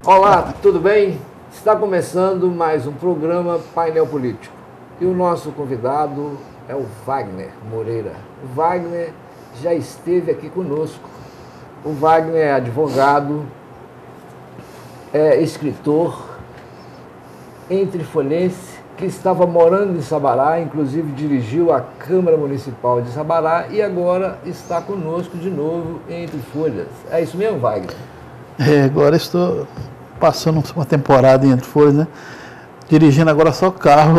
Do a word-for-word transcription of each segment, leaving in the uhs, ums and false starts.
Olá, tudo bem? Está começando mais um programa Painel Político. E o nosso convidado é o Wagner Moreira. O Wagner já esteve aqui conosco. O Wagner é advogado, é escritor, entrefolhense, que estava morando em Sabará, inclusive dirigiu a Câmara Municipal de Sabará e agora está conosco de novo em Entre Folhas. É isso mesmo, Wagner? É, agora estou passando uma temporada em Entre Folhas, né? Dirigindo agora só carro.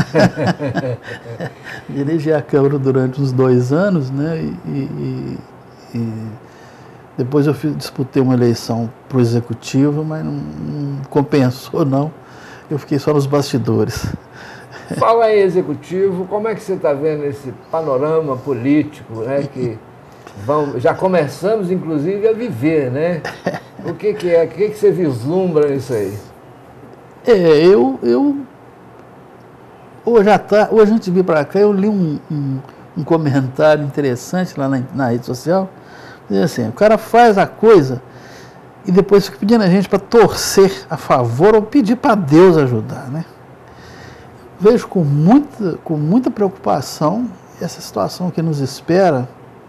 Dirigi a Câmara durante uns dois anos, né? E, e, e depois eu fiz, disputei uma eleição para o Executivo, mas não, não compensou, não. Eu fiquei só nos bastidores. Fala aí, Executivo, como é que você está vendo esse panorama político, né? Que vão, já começamos, inclusive, a viver, né? O que, que é? O que, que você vislumbra nisso aí? É, eu, eu hoje, à tarde, hoje antes de vir para cá, eu li um, um, um comentário interessante lá na, na rede social, dizendo assim, o cara faz a coisa e depois fica pedindo a gente para torcer a favor ou pedir para Deus ajudar, né? Vejo com muita, com muita preocupação essa situação que nos espera,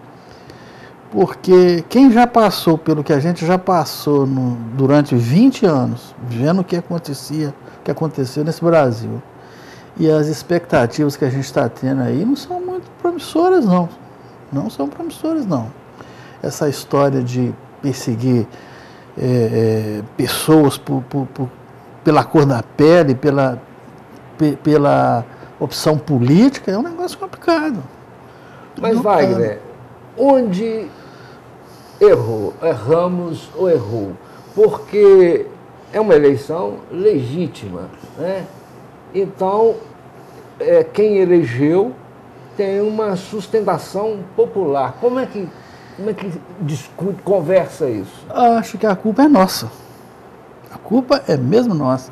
porque quem já passou pelo que a gente já passou no, durante vinte anos, vendo o que acontecia, o que aconteceu nesse Brasil, e as expectativas que a gente está tendo aí não são muito promissoras, não. Não são promissoras, não. Essa história de perseguir é, é, pessoas por, por, por, pela cor da pele, pela, pe, pela opção política, é um negócio complicado. Mas, não, Wagner, onde errou, erramos ou errou? Porque é uma eleição legítima, né? Então, é, quem elegeu tem uma sustentação popular. Como é que, como é que discute, conversa isso? Acho que a culpa é nossa. A culpa é mesmo nossa.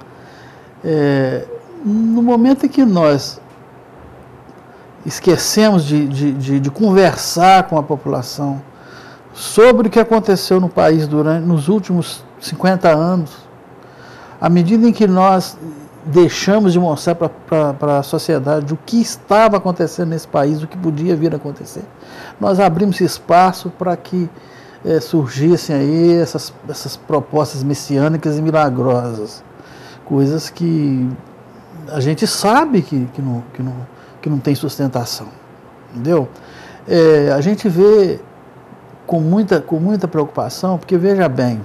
É, no momento em que nós esquecemos de, de, de, de conversar com a população sobre o que aconteceu no país durante, nos últimos cinquenta anos, à medida em que nós deixamos de mostrar para a sociedade o que estava acontecendo nesse país, o que podia vir a acontecer, nós abrimos espaço para que é, surgissem aí essas, essas propostas messiânicas e milagrosas, coisas que a gente sabe que, que, não, que, não, que não tem sustentação, entendeu? É, a gente vê com muita, com muita preocupação, porque veja bem,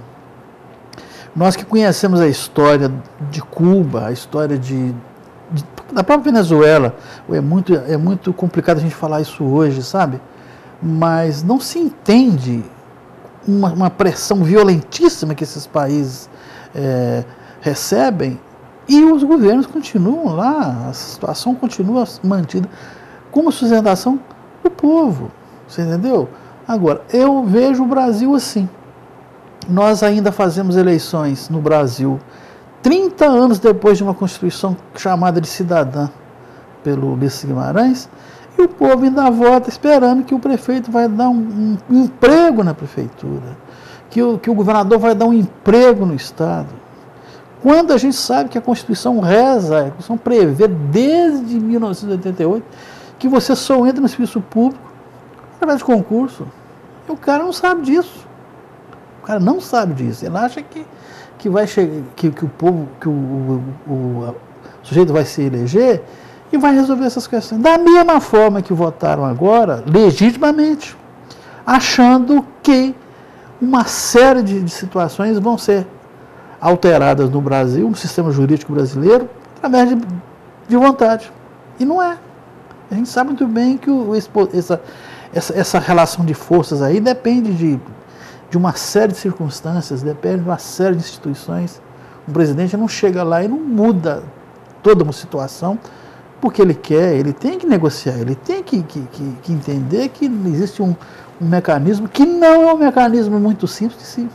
nós que conhecemos a história de Cuba, a história de, de, da própria Venezuela, é muito, é muito complicado a gente falar isso hoje, sabe? Mas não se entende uma, uma pressão violentíssima que esses países é, recebem e os governos continuam lá, a situação continua mantida como sustentação do povo, você entendeu? Agora, eu vejo o Brasil assim. Nós ainda fazemos eleições no Brasil trinta anos depois de uma Constituição chamada de cidadã pelo Ulisses Guimarães, e o povo ainda vota esperando que o prefeito vai dar um, um emprego na prefeitura, que o, que o governador vai dar um emprego no Estado. Quando a gente sabe que a Constituição reza, a Constituição prevê desde mil novecentos e oitenta e oito que você só entra no serviço público através de concurso. E o cara não sabe disso. O cara não sabe disso. Ele acha que, que, vai chegar, que, que o povo, que o, o, o, o sujeito vai se eleger e vai resolver essas questões. Da mesma forma que votaram agora, legitimamente, achando que uma série de, de situações vão ser alteradas no Brasil, no sistema jurídico brasileiro, através de, de vontade. E não é. A gente sabe muito bem que o, essa, essa, essa relação de forças aí depende de, de uma série de circunstâncias, depende de uma série de instituições. O presidente não chega lá e não muda toda uma situação porque ele quer, ele tem que negociar, ele tem que, que, que, que entender que existe um, um mecanismo que não é um mecanismo muito simples de se,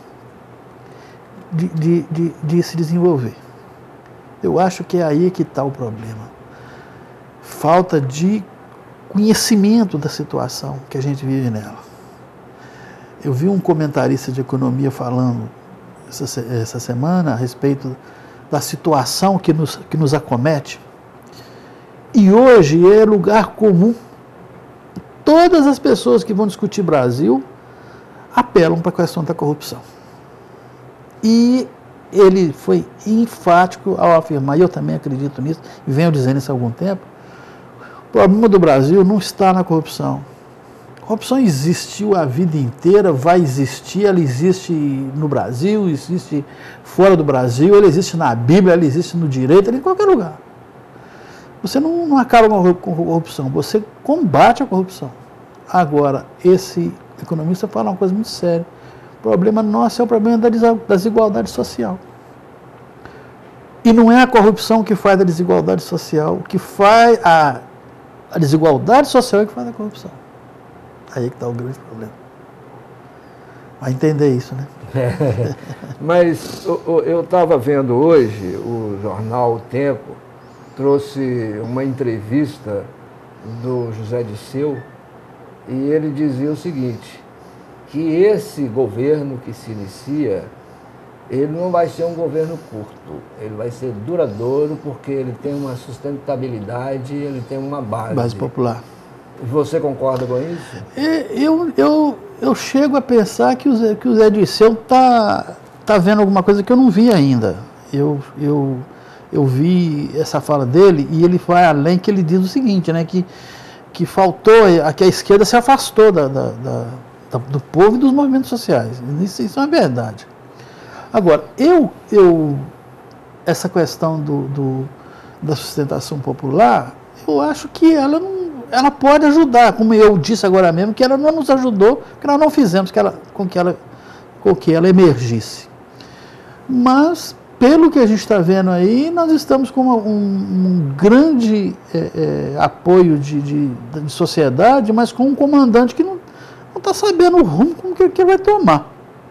de, de, de, de se desenvolver. Eu acho que é aí que está o problema. Falta de conhecimento da situação que a gente vive nela. Eu vi um comentarista de economia falando essa, essa semana a respeito da situação que nos, que nos acomete. E hoje é lugar comum. Todas as pessoas que vão discutir Brasil apelam para a questão da corrupção. E ele foi enfático ao afirmar, e eu também acredito nisso, e venho dizendo isso há algum tempo, o problema do Brasil não está na corrupção. A corrupção existiu a vida inteira, vai existir, ela existe no Brasil, existe fora do Brasil, ela existe na Bíblia, ela existe no direito, ela em qualquer lugar. Você não, não acaba com a corrupção, você combate a corrupção. Agora, esse economista fala uma coisa muito séria. O problema nosso é o problema da desigualdade social. E não é a corrupção que faz a desigualdade social, o que faz a, a desigualdade social é que faz a corrupção. Aí que está o grande problema. Vai entender isso, né? É, mas eu estava vendo hoje, o jornal O Tempo trouxe uma entrevista do José Disseu e ele dizia o seguinte, que esse governo que se inicia, ele não vai ser um governo curto, ele vai ser duradouro porque ele tem uma sustentabilidade, ele tem uma base. Base popular. Você concorda com isso? Eu, eu, eu chego a pensar que o Zé, que o Zé Disseu está tá vendo alguma coisa que eu não vi ainda. Eu, eu, eu vi essa fala dele e ele vai além, que ele diz o seguinte, né, que, que faltou, que a esquerda se afastou da, da, da, da, do povo e dos movimentos sociais. Isso, isso é uma verdade. Agora, eu, eu essa questão do, do, da sustentação popular, eu acho que ela não ela pode ajudar, como eu disse agora mesmo, que ela não nos ajudou, que nós não fizemos que ela, com, que ela, com que ela emergisse. Mas, pelo que a gente está vendo aí, nós estamos com uma, um, um grande é, é, apoio de, de, de sociedade, mas com um comandante que não está sabendo o rumo como que, que vai tomar.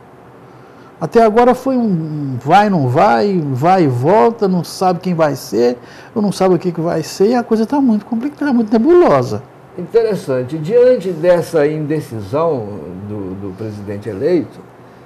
Até agora foi um vai, não vai, vai e volta, não sabe quem vai ser, ou não sabe o que, que vai ser, e a coisa está muito complicada, muito nebulosa. Interessante. Diante dessa indecisão do, do presidente eleito,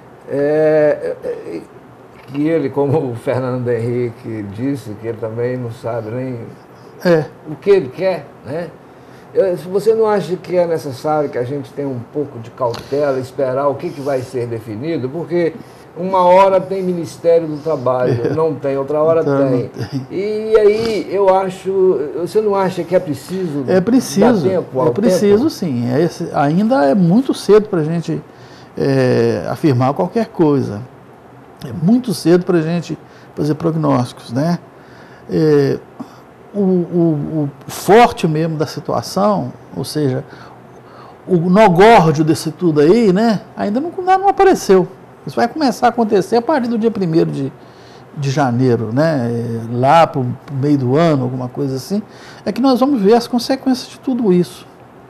é, é, que ele, como o Fernando Henrique disse, que ele também não sabe nem é. o que ele quer, né? Você não acha que é necessário que a gente tenha um pouco de cautela, esperar o que, que vai ser definido? Porque uma hora tem Ministério do Trabalho, é. não tem, outra hora então, tem. tem. E aí eu acho, você não acha que é preciso É preciso, dar tempo ao é preciso tempo? sim. É esse, ainda é muito cedo para a gente é, afirmar qualquer coisa. É muito cedo para a gente fazer prognósticos, né? É, o, o, o forte mesmo da situação, ou seja, o nogórdio desse tudo aí, né? Ainda não, não apareceu. Isso vai começar a acontecer a partir do dia primeiro de, de janeiro, né? Lá para o meio do ano, alguma coisa assim. É que nós vamos ver as consequências de tudo isso.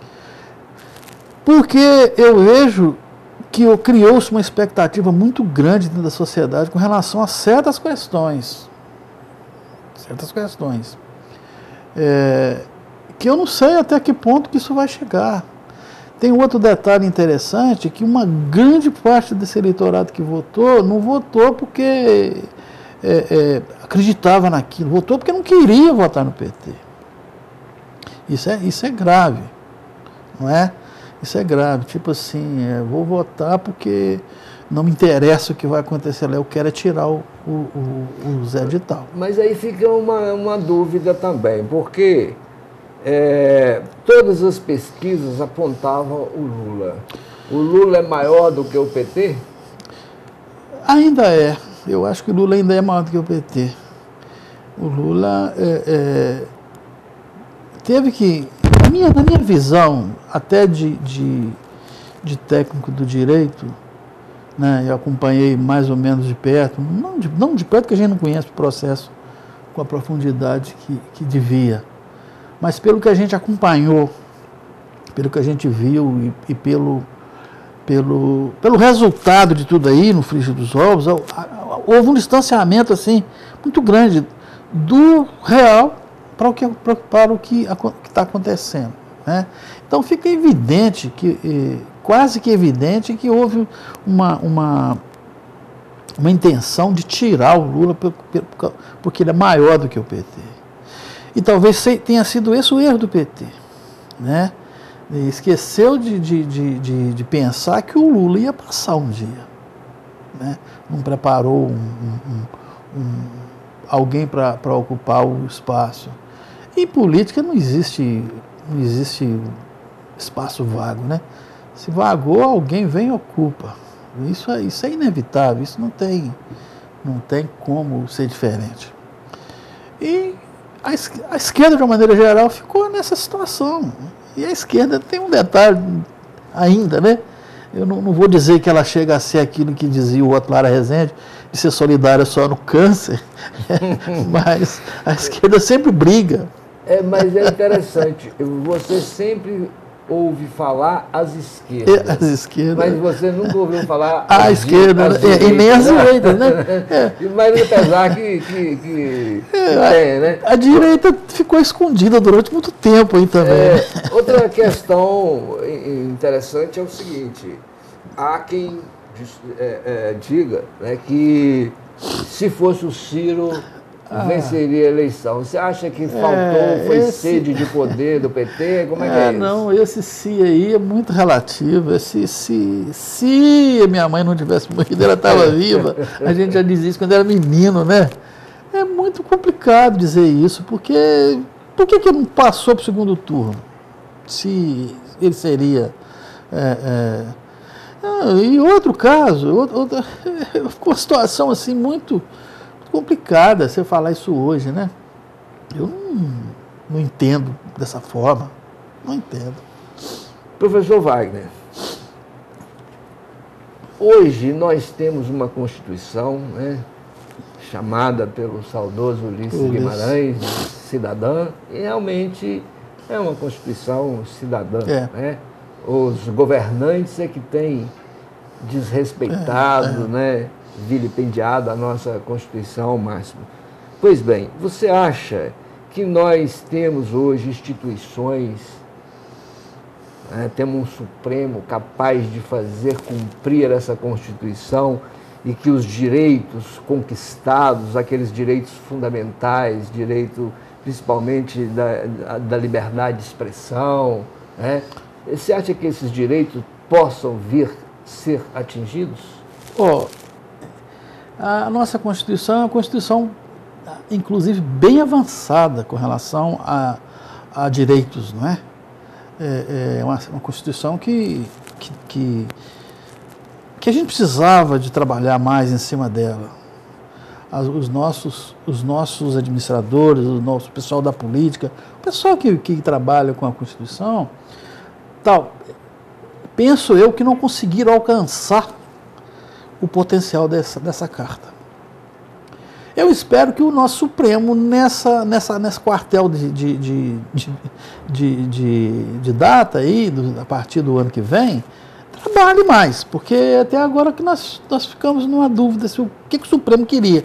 Porque eu vejo que criou-se uma expectativa muito grande dentro da sociedade com relação a certas questões. Certas questões. É, que eu não sei até que ponto que isso vai chegar. Tem outro detalhe interessante, que uma grande parte desse eleitorado que votou, não votou porque é, é, acreditava naquilo, votou porque não queria votar no P T. Isso é, isso é grave, não é? Isso é grave, tipo assim, é, vou votar porque não me interessa o que vai acontecer lá, eu quero é tirar o, o, o, o Zé de Tal. Mas aí fica uma, uma dúvida também, porque... É, todas as pesquisas apontavam o Lula. O Lula é maior do que o P T? Ainda é. Eu acho que o Lula ainda é maior do que o P T. O Lula é, é, teve que... Na minha, na minha visão, até de, de, de técnico do direito, né, eu acompanhei mais ou menos de perto, não de, não de perto porque a gente não conhece o processo com a profundidade que, que devia. Mas pelo que a gente acompanhou, pelo que a gente viu e, e pelo, pelo, pelo resultado de tudo aí, no frigir dos ovos, houve um distanciamento assim, muito grande do real para o que para o que está acontecendo, né? Então fica evidente, que, quase que evidente, que houve uma, uma, uma intenção de tirar o Lula porque ele é maior do que o P T. E talvez tenha sido esse o erro do P T, né? E esqueceu de, de, de, de, de pensar que o Lula ia passar um dia, né? Não preparou um, um, um, alguém para ocupar o espaço. E em política não existe, não existe espaço vago, né? Se vagou, alguém vem e ocupa. Isso é, isso é inevitável, isso não tem, não tem como ser diferente. E a, a esquerda, de uma maneira geral, ficou nessa situação. E a esquerda tem um detalhe ainda, né? Eu não, não vou dizer que ela chega a ser aquilo que dizia o outro Lara Rezende, de ser solidária só no câncer, mas a esquerda sempre briga. É, mas é interessante, você sempre ouve falar as esquerdas, as esquerdas. Mas você nunca ouviu falar a as esquerda, as e nem as direitas, né? É. Mas apesar que, que, que, que é, tem, né? A direita ficou escondida durante muito tempo aí também. É, outra questão interessante é o seguinte, há quem é, é, diga, né, que se fosse o Ciro ah. venceria a eleição. Você acha que faltou, é, foi esse... sede de poder do P T? Como é, é que é isso? Não, esse se aí é muito relativo. Esse se, se minha mãe não tivesse morrido, ela estava viva. A gente já dizia isso quando era menino, né? É muito complicado dizer isso, porque por que que não passou para o segundo turno? Se ele seria... É, é... Ah, e outro caso, outra, ficou uma situação assim muito... complicada você falar isso hoje, né? Eu não, não entendo dessa forma, não entendo. Professor Wagner, hoje nós temos uma Constituição, né, chamada pelo saudoso Ulisses Ulisses. Guimarães, cidadã, e realmente é uma Constituição cidadã, é. né? Os governantes é que têm desrespeitado, é, é. né? vilipendiado a nossa Constituição ao máximo. Pois bem, você acha que nós temos hoje instituições, né, temos um Supremo capaz de fazer cumprir essa Constituição e que os direitos conquistados, aqueles direitos fundamentais, direito principalmente da, da liberdade de expressão, né, você acha que esses direitos possam vir ser atingidos? Oh, a nossa Constituição é uma Constituição, inclusive, bem avançada com relação a, a direitos, não é? É, é uma, uma Constituição que, que, que, que a gente precisava de trabalhar mais em cima dela. As, os, nossos, os nossos administradores, o nosso pessoal da política, o pessoal que, que trabalha com a Constituição, tal, penso eu que não conseguiram alcançar o potencial dessa, dessa carta. Eu espero que o nosso Supremo, nessa, nessa, nesse quartel de, de, de, de, de, de data, aí, do, a partir do ano que vem, trabalhe mais, porque até agora que nós, nós ficamos numa dúvida se o que, que o Supremo queria.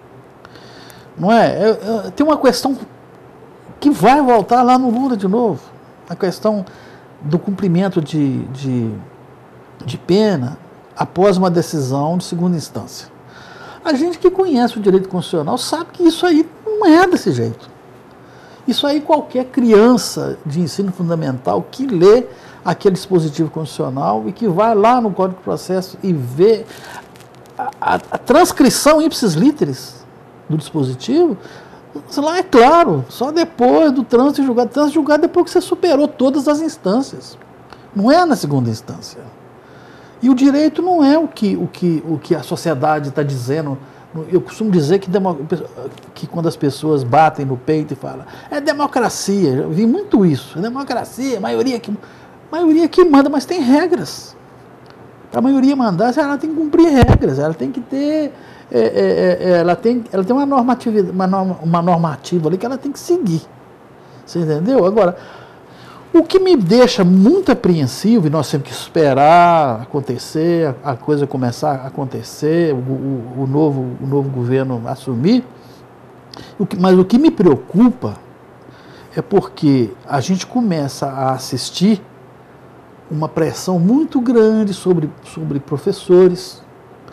Não é? Eu, eu, tem uma questão que vai voltar lá no Lula de novo, a questão do cumprimento de, de, de pena após uma decisão de segunda instância. A gente que conhece o direito constitucional sabe que isso aí não é desse jeito. Isso aí qualquer criança de ensino fundamental que lê aquele dispositivo constitucional e que vai lá no Código de Processo e vê a, a, a transcrição ipsis literis do dispositivo, lá é claro, só depois do trânsito julgado, trânsito julgado depois que você superou todas as instâncias. Não é na segunda instância. E o direito não é o que, o que, o que a sociedade está dizendo. Eu costumo dizer que, demo, que quando as pessoas batem no peito e falam é democracia, eu vi muito isso, é democracia, maioria que, maioria que manda, mas tem regras. Para a maioria mandar, ela tem que cumprir regras, ela tem que ter, é, é, é, ela, tem, ela tem uma normativa, uma, norma, uma normativa ali que ela tem que seguir. Você entendeu? Agora, o que me deixa muito apreensivo, e nós temos que esperar acontecer, a coisa começar a acontecer, o, o, o, novo, o novo governo assumir, o que, mas o que me preocupa é porque a gente começa a assistir uma pressão muito grande sobre, sobre professores,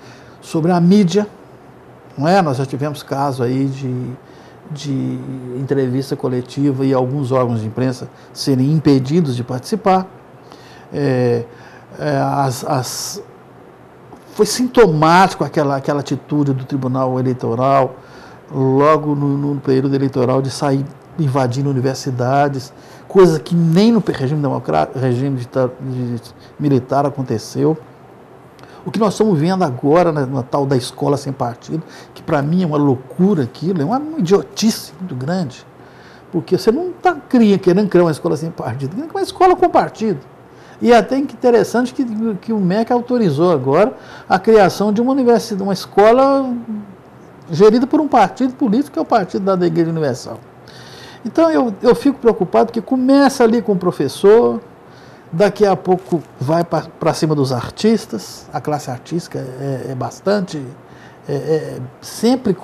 sobre a mídia, não é? Nós já tivemos caso aí de, de entrevista coletiva e alguns órgãos de imprensa serem impedidos de participar. É, é, as, as, foi sintomático aquela, aquela atitude do Tribunal Eleitoral, logo no, no período eleitoral, de sair invadindo universidades, coisa que nem no regime democrático, regime de, de, de militar aconteceu. O que nós estamos vendo agora na, na tal da escola sem partido, que para mim é uma loucura aquilo, é uma idiotice muito grande, porque você não está querendo criar uma escola sem partido, querendo criar uma escola com partido. E é até interessante que, que o M E C autorizou agora a criação de uma universidade, uma escola gerida por um partido político, que é o Partido da Igreja Universal. Então eu, eu fico preocupado que começa ali com o professor, daqui a pouco vai para cima dos artistas, a classe artística é, é bastante, é, é sempre,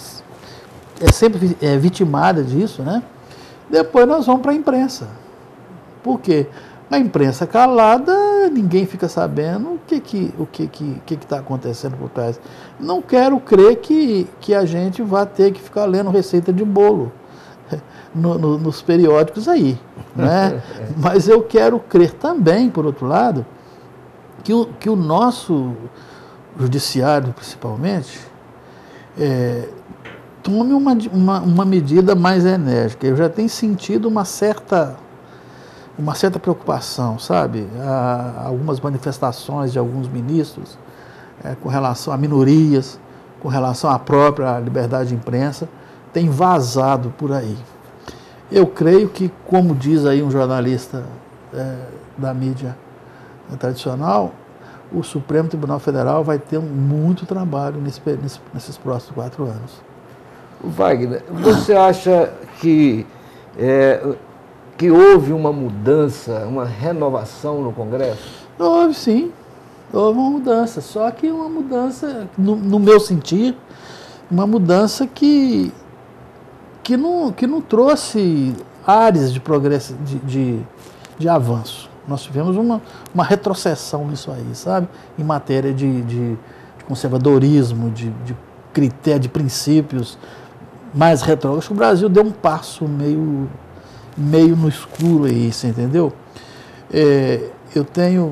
é sempre é vitimada disso, né? Depois nós vamos para a imprensa. Por quê? A imprensa calada, ninguém fica sabendo o que que o que que que está acontecendo por trás. Não quero crer que, que a gente vai ter que ficar lendo receita de bolo no, no, nos periódicos aí, né? Mas eu quero crer também, por outro lado, que o, que o nosso judiciário, principalmente, é, tome uma, uma, uma medida mais enérgica. Eu já tenho sentido uma certa... uma certa preocupação, sabe? Há algumas manifestações de alguns ministros é, com relação a minorias, com relação à própria liberdade de imprensa, tem vazado por aí. Eu creio que, como diz aí um jornalista é, da mídia tradicional, o Supremo Tribunal Federal vai ter muito trabalho nesse, nesse, nesses próximos quatro anos. Wagner, você acha que... É, que houve uma mudança, uma renovação no Congresso? Houve, sim. Houve uma mudança. Só que uma mudança, no, no meu sentir, uma mudança que, que, não, que não trouxe áreas de progresso, de, de, de avanço. Nós tivemos uma, uma retrocessão nisso aí, sabe? Em matéria de, de, de conservadorismo, de, de critério, de princípios mais retrógrados. O Brasil deu um passo meio... meio no escuro aí, você entendeu? É, eu tenho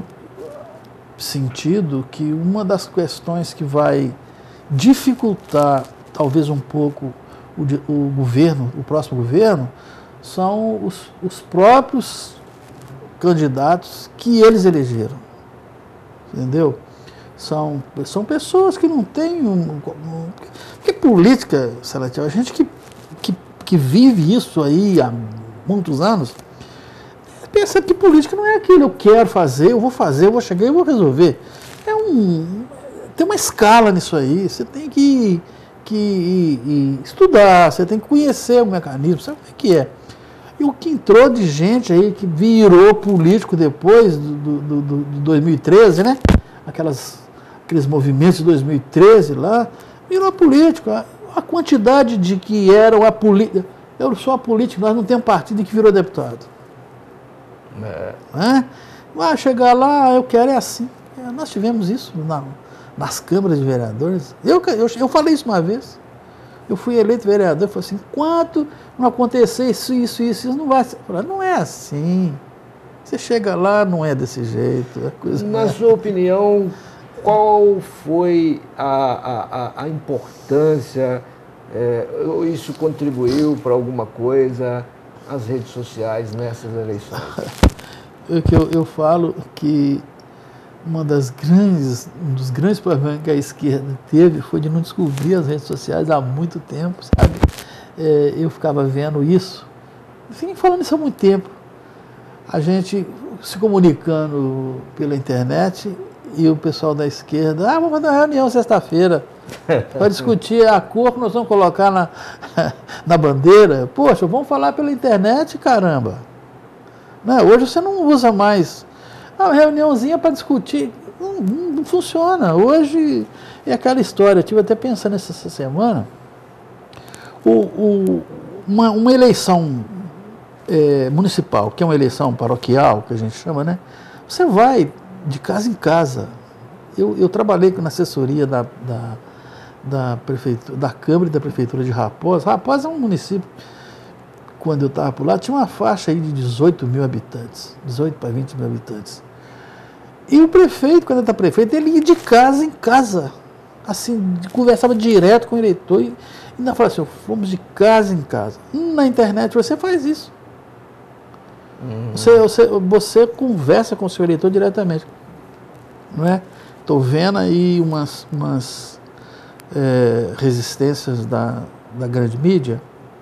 sentido que uma das questões que vai dificultar talvez um pouco o, o governo, o próximo governo, são os, os próprios candidatos que eles elegeram, entendeu? São, são pessoas que não têm um... um porque política, Salatiel, a gente que, que, que vive isso aí há muitos anos, pensa que política não é aquilo, eu quero fazer, eu vou fazer, eu vou chegar e eu vou resolver. É um, tem uma escala nisso aí, você tem que, que ir, ir estudar, você tem que conhecer o mecanismo, sabe o que é. E o que entrou de gente aí que virou político depois do, do, do, do dois mil e treze, né? Aquelas, aqueles movimentos de dois mil e treze lá, virou político. A, a quantidade de que eram a política... Eu sou a política, nós não temos partido que virou deputado. É. É? Vai chegar lá, eu quero é assim. É, nós tivemos isso na, nas câmaras de vereadores. Eu, eu, eu falei isso uma vez. Eu fui eleito vereador, eu falei assim, enquanto não acontecer isso, isso, isso, isso não vai ser. Não é assim. Você chega lá, não é desse jeito. É coisa Na é. sua opinião, qual foi a, a, a importância... É, isso contribuiu para alguma coisa, as redes sociais nessas eleições? eu, eu, eu falo que uma das grandes, um dos grandes problemas que a esquerda teve foi de não descobrir as redes sociais há muito tempo, sabe? É, eu ficava vendo isso, enfim, falando isso há muito tempo. A gente se comunicando pela internet e o pessoal da esquerda, ah, vamos fazer uma reunião sexta-feira para discutir a cor que nós vamos colocar na, na bandeira. Poxa, vamos falar pela internet, caramba. Né? Hoje você não usa mais uma reuniãozinha para discutir. Não, não, não funciona. Hoje é aquela história. Eu estive até pensando essa, essa semana. O, o, uma, uma eleição é, municipal, que é uma eleição paroquial, que a gente chama, né? Você vai de casa em casa eu, eu trabalhei na assessoria da, da, da, prefeitura, da Câmara e da Prefeitura de Raposa. Raposa é um município, quando eu estava por lá, tinha uma faixa aí de dezoito mil habitantes, dezoito para vinte mil habitantes. E o prefeito, quando ele está prefeito, ele ia de casa em casa, assim, conversava direto com o eleitor e ainda falava assim, fomos de casa em casa. Na internet você faz isso. Uhum. Você, você, você conversa com o seu eleitor diretamente. Não é? Estou vendo aí umas, umas é, resistências da, da grande mídia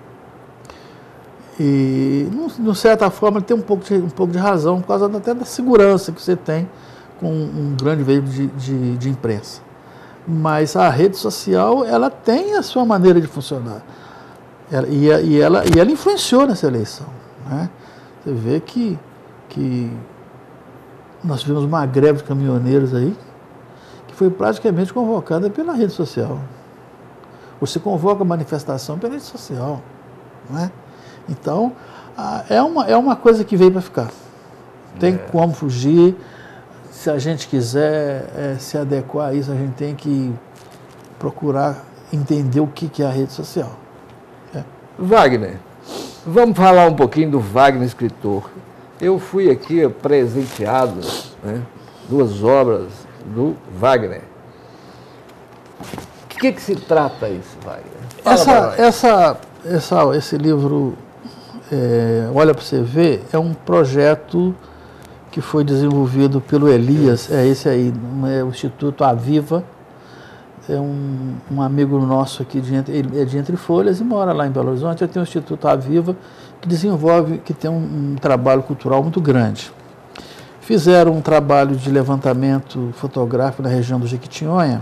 e, de certa forma, tem um pouco de, um pouco de razão, por causa até da segurança que você tem com um grande veículo de, de, de imprensa. Mas a rede social, ela tem a sua maneira de funcionar. Ela, e, e, ela, e ela influenciou nessa eleição. Né? Você vê que, que nós tivemos uma greve de caminhoneiros aí, que foi praticamente convocada pela rede social. Você convoca a manifestação pela rede social. Não é? Então, é uma, é uma coisa que veio para ficar. Tem é. como fugir. Se a gente quiser é, se adequar a isso, a gente tem que procurar entender o que, que é a rede social. É. Wagner, vamos falar um pouquinho do Wagner escritor. Eu fui aqui presenteado, né, duas obras do Wagner. O que, que se trata isso, Wagner? Essa, essa, essa, esse livro, é, Olha para você ver, é um projeto que foi desenvolvido pelo Elias, é esse aí, é o Instituto Aviva, é um, um amigo nosso aqui, de, ele é de Entre Folhas e mora lá em Belo Horizonte. Eu tenho o Instituto Aviva, que desenvolve, que tem um, um trabalho cultural muito grande. Fizeram um trabalho de levantamento fotográfico na região do Jequitinhonha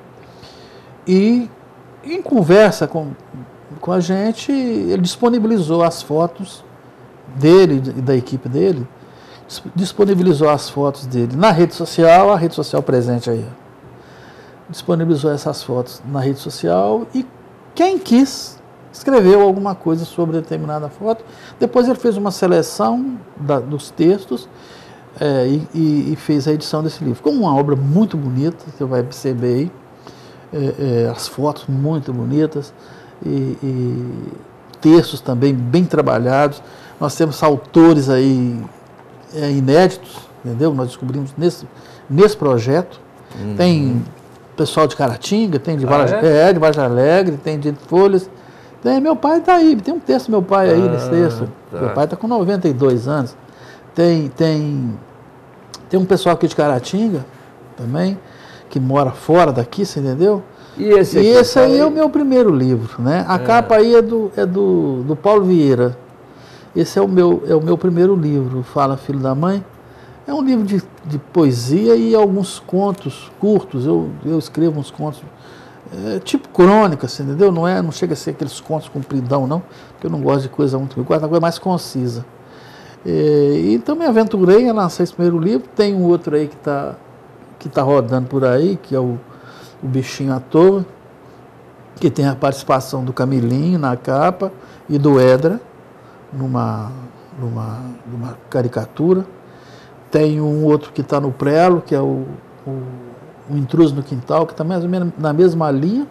e, em conversa com, com a gente, ele disponibilizou as fotos dele e da equipe dele, disponibilizou as fotos dele na rede social, a rede social presente aí. Disponibilizou essas fotos na rede social e quem quis escreveu alguma coisa sobre determinada foto. Depois ele fez uma seleção da, dos textos é, e, e, e fez a edição desse livro. Ficou uma obra muito bonita, você vai perceber aí, é, é, as fotos muito bonitas e, e textos também bem trabalhados. Nós temos autores aí é, inéditos, entendeu? Nós descobrimos nesse, nesse projeto. Uhum. Tem pessoal de Caratinga, tem de, ah, Varja, é? É, de Vargem Alegre, tem de Folhas. Tem, meu pai está aí, tem um texto do meu pai aí ah, nesse texto. Tá. Meu pai está com noventa e dois anos. Tem, tem, tem um pessoal aqui de Caratinga também, que mora fora daqui, você entendeu? E esse, e esse aí é o meu primeiro livro, né? A é. capa aí é do, é do, do Paulo Vieira. Esse é o meu, é o meu primeiro livro, Fala Filho da Mãe. É um livro de, de poesia e alguns contos curtos. Eu, eu escrevo uns contos, é, tipo crônica, assim, entendeu? Não, é, não chega a ser aqueles contos compridão, não, porque eu não gosto de coisa muito... Eu gosto de coisa mais concisa. É, então me aventurei a lançar esse primeiro livro. Tem um outro aí que está que tá rodando por aí, que é o, o Bichinho à Toa, que tem a participação do Camilinho na capa e do Edra numa, numa, numa caricatura. Tem um outro que está no prelo, que é o, o, o Intruso no Quintal, que está mais ou menos na mesma linha.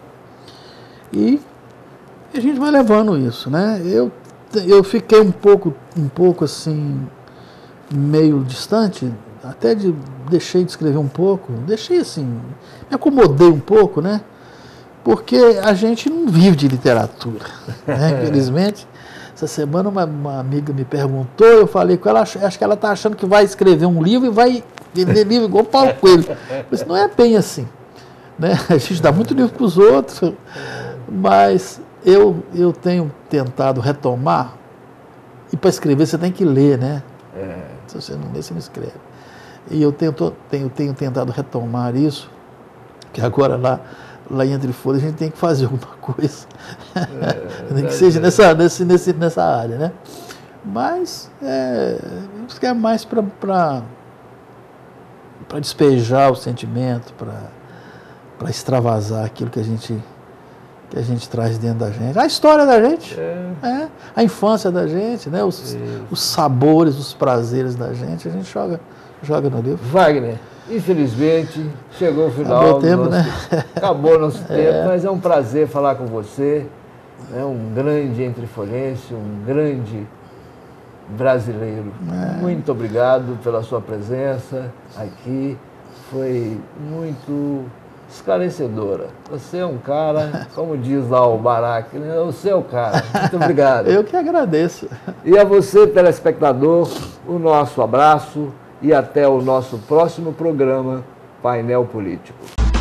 E a gente vai levando isso, né? Eu, eu fiquei um pouco, um pouco assim, meio distante, até de, deixei de escrever um pouco, deixei assim, me acomodei um pouco, né? Porque a gente não vive de literatura, né? Infelizmente. Essa semana uma, uma amiga me perguntou, eu falei com ela, acho que ela está achando que vai escrever um livro e vai vender livro igual o Paulo Coelho. Mas não é bem assim, né? A gente dá muito livro para os outros, mas eu, eu tenho tentado retomar, e para escrever você tem que ler, né? É. Se você não lê, você não escreve. E eu tento, tenho, tenho tentado retomar isso, que agora lá... lá em Entre Folhas a gente tem que fazer alguma coisa, é, nem que seja nessa, nesse, nesse, nessa área, né? Mas é, isso que é mais para para despejar o sentimento, para extravasar aquilo que a gente que a gente traz dentro da gente, a história da gente, é. É, a infância da gente, né? Os, os sabores, os prazeres da gente, a gente joga, joga no livro. Wagner, Infelizmente, chegou o final. Acabou o tempo, nosso, né? Acabou o nosso tempo, É. mas é um prazer falar com você. É um grande entrefolhense, um grande brasileiro. É. Muito obrigado pela sua presença aqui. Foi muito esclarecedora. Você é um cara, como diz lá o Barack, né? Você é o cara. Muito obrigado. Eu que agradeço. E a você, telespectador, o nosso abraço e até o nosso próximo programa Painel Político.